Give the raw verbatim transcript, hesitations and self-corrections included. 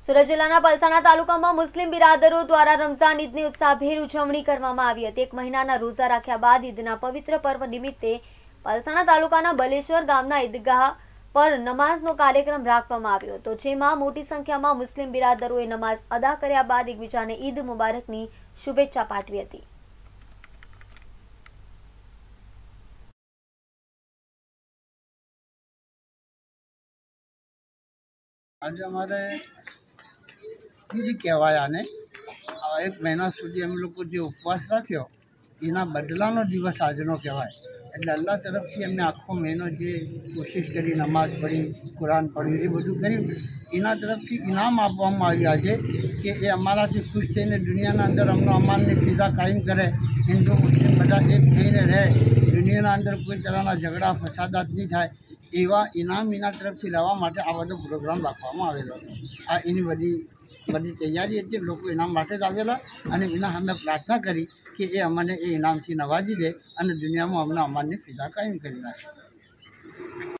સુરત જિલ્લાના પલસાણા તાલુકામાં મુસ્લિમ બિરાદરો દ્વારા રમઝાન ઈદની ઉત્સાહભેર ઉજવણી કરવામાં આવી હતી। એક મહિનાના રોઝા રાખ્યા બાદ ઈદના પવિત્ર પર્વ નિમિત્તે પલસાણા તાલુકાના બલેશ્વર ગામના ઈદગાહ પર નમાઝનો કાર્યક્રમ રાખવામાં આવ્યો હતો, જેમાં મોટી સંખ્યામાં મુસ્લિમ બિરાદરોએ નમાઝ અદા કર્યા બાદ એકબીજાને ઈદ મુબારકની શુભેચ્છા પાઠવી હતી। आज हमारे ईद कहवाय आने एक महीना सुधी अमे लोग जो उपवास राख्यो एना बदलानो दिवस आजनो कहवाय। एटले अल्लाह तरफथी अमे आखो महीनो जे कोशिश करी, नमाज पढ़ी, कुरान पढ़ी, ए बधुं कर्युं, एना तरफथी इनाम आपवामां आव्युं आजे के ए अमाराथी खुश थईने दुनियाना अंदर अमनो अमाननी फिदा कायम करे, हिंदू मुस्लिम बधा एक थईने रहे, दुनियाना अंदर कोई तरहना झगड़ा फसादात नहीं थाय एवा इनाम एना तरफथी लेवा माटे आ बधो प्रोग्राम राखवामां आवेलो हतो। आ एनी बधी बधी तैयारी हती। लोको इनाम माटे ज आवेला अने एना सामे प्रार्थना करी कि ए अमने ए इनामथी नवाजी दे अने दुनियामां अमने अमाननी फिदा कायम करी नाखे।